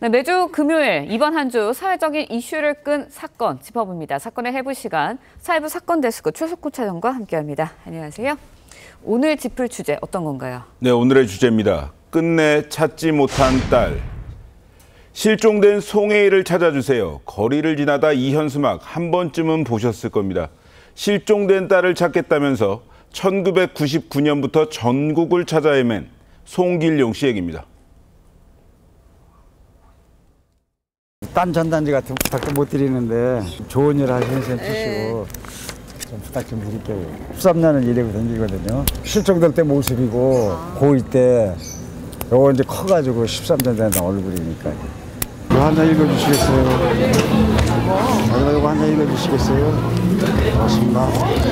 네, 매주 금요일 이번 한 주 사회적인 이슈를 끈 사건 짚어봅니다. 사건의 해부 시간 사회부 사건 데스크 최석구 차장과 함께합니다. 안녕하세요. 오늘 짚을 주제 어떤 건가요? 네, 오늘의 주제입니다. 끝내 찾지 못한 딸. 실종된 송혜일을 찾아주세요. 거리를 지나다 이 현수막 한 번쯤은 보셨을 겁니다. 실종된 딸을 찾겠다면서 1999년부터 전국을 찾아 헤맨 송길용 씨 얘기입니다. 딴 전단지 같은 부탁도 못 드리는데 좋은 일 하시는 셈 치시고 좀 부탁 좀 드릴게요. 13년을 일하고 다니거든요. 실종될 때 모습이고 고2 때 요거 이제 커가지고 13년 된 얼굴이니까. 이거 한 장 읽어주시겠어요? 이거 한 장 읽어주시겠어요? 고맙습니다.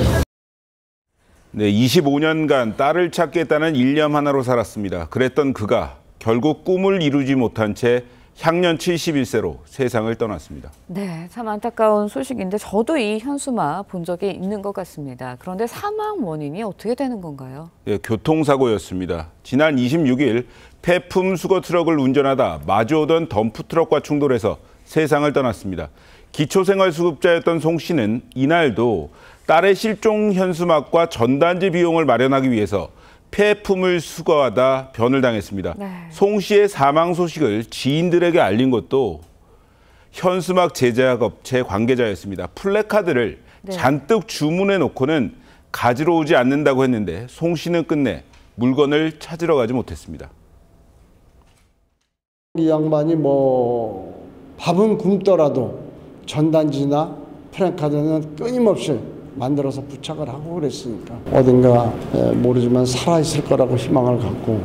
네, 25년간 딸을 찾겠다는 일념 하나로 살았습니다. 그랬던 그가 결국 꿈을 이루지 못한 채 향년 71세로 세상을 떠났습니다. 네, 참 안타까운 소식인데 저도 이 현수막 본 적이 있는 것 같습니다. 그런데 사망 원인이 어떻게 되는 건가요? 네, 교통사고였습니다. 지난 26일 폐품 수거 트럭을 운전하다 마주오던 덤프트럭과 충돌해서 세상을 떠났습니다. 기초생활수급자였던 송 씨는 이날도 딸의 실종 현수막과 전단지 비용을 마련하기 위해서 폐품을 수거하다 변을 당했습니다. 네. 송 씨의 사망 소식을 지인들에게 알린 것도 현수막 제작 업체 관계자였습니다. 플래카드를 잔뜩 주문해 놓고는 가지러 오지 않는다고 했는데 송 씨는 끝내 물건을 찾으러 가지 못했습니다. 이 양반이 뭐 밥은 굶더라도 전단지나 플래카드는 끊임없이 만들어서 부착을 하고 그랬으니까 어딘가 모르지만 살아있을 거라고 희망을 갖고.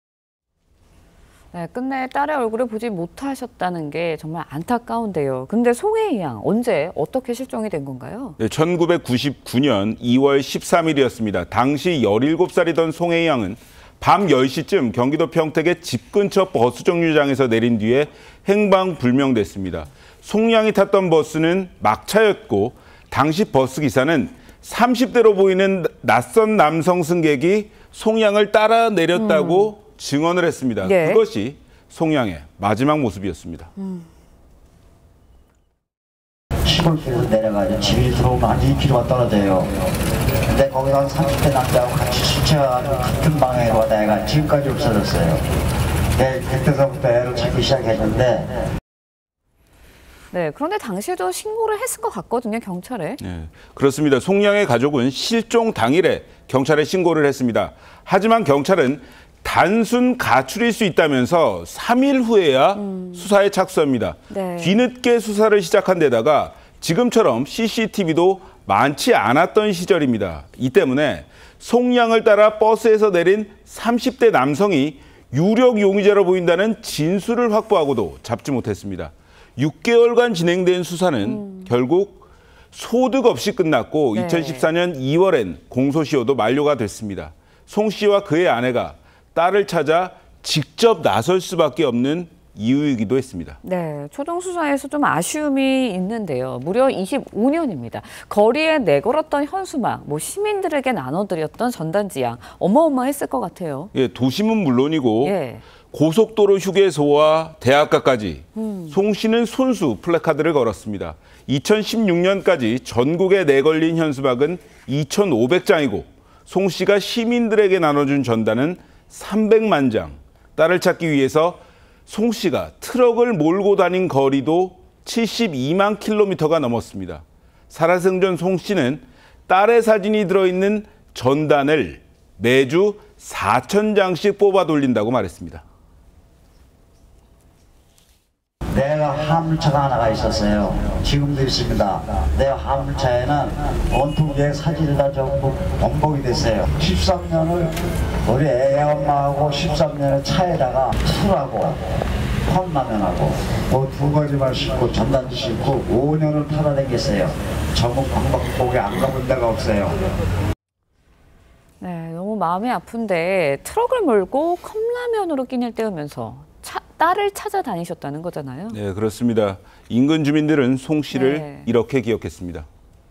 네, 끝내 딸의 얼굴을 보지 못하셨다는 게 정말 안타까운데요. 근데 송혜일 양 언제 어떻게 실종이 된 건가요? 네, 1999년 2월 13일이었습니다. 당시 17살이던 송혜일 양은 밤 10시쯤 경기도 평택의 집 근처 버스 정류장에서 내린 뒤에 행방불명됐습니다. 송 양이 탔던 버스는 막차였고 당시 버스 기사는 30대로 보이는 낯선 남성 승객이 송 양을 따라 내렸다고 증언을 했습니다. 네. 그것이 송 양의 마지막 모습이었습니다. 시골길에서 내려가지고 집이 들어오면 한 2km가 떨어져요. 근데 거기서 한 30대 남자하고 같이 술 취해가지고 같은 방에 가다 애가 지금까지 없어졌어요. 그때서부터 애를 찾기 시작했는데 네, 그런데 당시에도 신고를 했을 것 같거든요, 경찰에. 네, 그렇습니다. 송 양의 가족은 실종 당일에 경찰에 신고를 했습니다. 하지만 경찰은 단순 가출일 수 있다면서 3일 후에야 수사에 착수합니다. 네. 뒤늦게 수사를 시작한 데다가 지금처럼 CCTV도 많지 않았던 시절입니다. 이 때문에 송 양을 따라 버스에서 내린 30대 남성이 유력 용의자로 보인다는 진술을 확보하고도 잡지 못했습니다. 6개월간 진행된 수사는 결국 소득 없이 끝났고 네. 2014년 2월엔 공소시효도 만료가 됐습니다. 송 씨와 그의 아내가 딸을 찾아 직접 나설 수밖에 없는 이유이기도 했습니다. 네, 초동 수사에서 좀 아쉬움이 있는데요. 무려 25년입니다. 거리에 내걸었던 현수막, 시민들에게 나눠드렸던 전단지 양 어마어마했을 것 같아요. 예, 도심은 물론이고 예. 고속도로 휴게소와 대학가까지 송 씨는 손수 플래카드를 걸었습니다. 2016년까지 전국에 내걸린 현수막은 2,500장이고 송 씨가 시민들에게 나눠준 전단은 300만 장. 딸을 찾기 위해서 송 씨가 트럭을 몰고 다닌 거리도 72만 킬로미터가 넘었습니다. 살아생전 송 씨는 딸의 사진이 들어있는 전단을 매주 4,000장씩 뽑아 돌린다고 말했습니다. 내가 화물차가 하나가 있었어요. 지금도 있습니다. 내 화물차에는 온통 내 사진이 다 전부 번복이 됐어요. 13년을 우리 애 엄마하고 13년을 차에다가 술하고 컵라면하고 그 두 가지만 싣고 전단지 싣고 5년을 타다 다녔어요. 전국 방방곡곡에 안 가본 데가 없어요. 네, 너무 마음이 아픈데 트럭을 몰고 컵라면으로 끼니를 때우면서 딸을 찾아다니셨다는 거잖아요. 네, 그렇습니다. 인근 주민들은 송 씨를 이렇게 기억했습니다.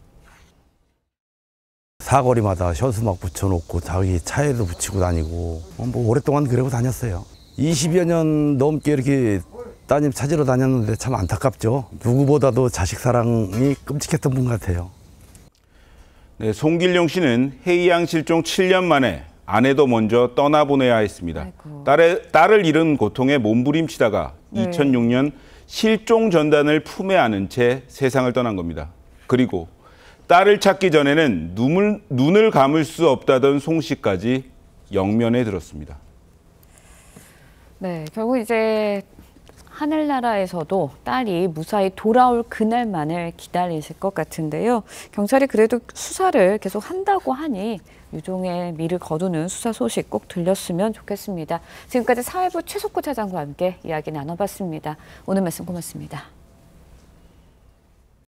사거리마다 현수막 붙여놓고 자기 차에도 붙이고 다니고 오랫동안 그러고 다녔어요. 20여 년 넘게 이렇게 따님 찾으러 다녔는데 참 안타깝죠. 누구보다도 자식 사랑이 끔찍했던 분 같아요. 네, 송길용 씨는 해이양 실종 7년 만에 아내도 먼저 떠나보내야 했습니다. 아이고. 딸을 잃은 고통에 몸부림치다가 네. 2006년 실종 전단을 품에 안은 채 세상을 떠난 겁니다. 그리고 딸을 찾기 전에는 눈을 감을 수 없다던 송 씨까지 영면에 들었습니다. 네, 결국 이제 하늘나라에서도 딸이 무사히 돌아올 그날만을 기다리실 것 같은데요. 경찰이 그래도 수사를 계속 한다고 하니 유종의 미를 거두는 수사 소식 꼭 들렸으면 좋겠습니다. 지금까지 사회부 최석구 차장과 함께 이야기 나눠봤습니다. 오늘 말씀 고맙습니다.